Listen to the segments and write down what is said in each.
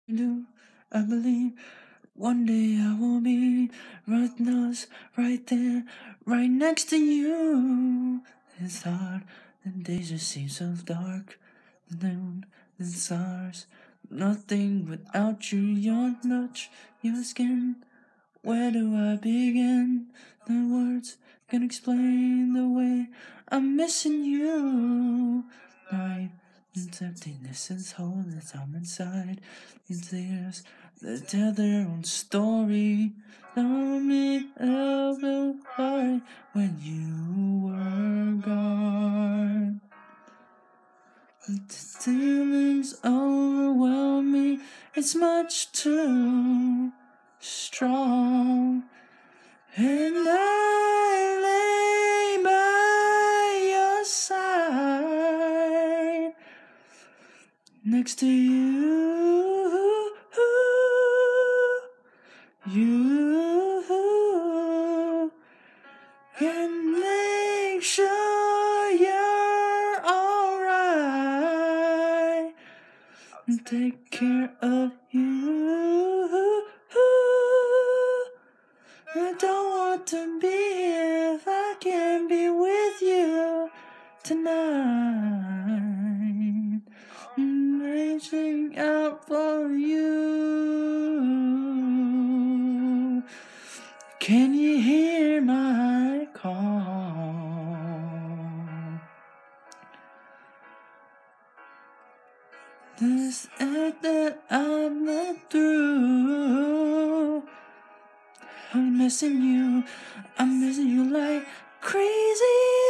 do. I believe one day I will be right there, right next to you. It's hard, the days just seem so dark. The moon, the stars, nothing without you. Your touch, your skin. Where do I begin? The words can explain the way I'm missing you. Night and emptiness is whole that I'm inside. In tears that tell their own story. Tell me of the why when you were gone. But the feelings overwhelm me. It's much too strong. And I lay by your side, next to you, and make sure you're alright, and take care of you. I don't want to be here if I can't be with you tonight. I'm reaching out for you. Can you hear my call? This act that I've been through, I'm missing you like crazy.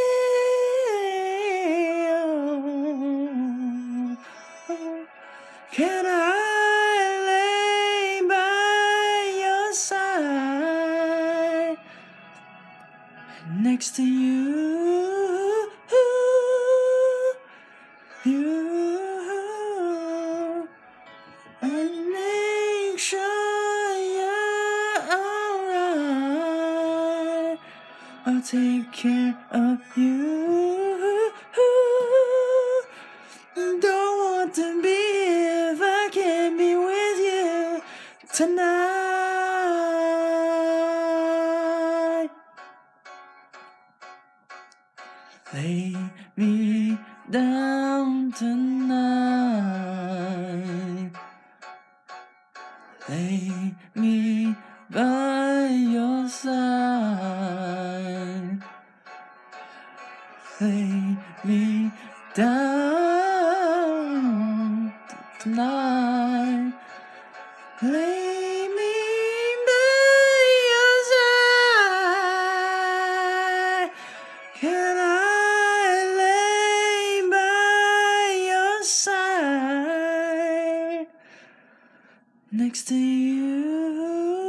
Can I lay by your side, next to you, and make sure you're alright. I'll take care of you. Don't want to be if I can't be with you tonight. Lay me down tonight. Lay me by your side. Lay me down tonight. Lay me by your side. Can I lay by your side, next to you?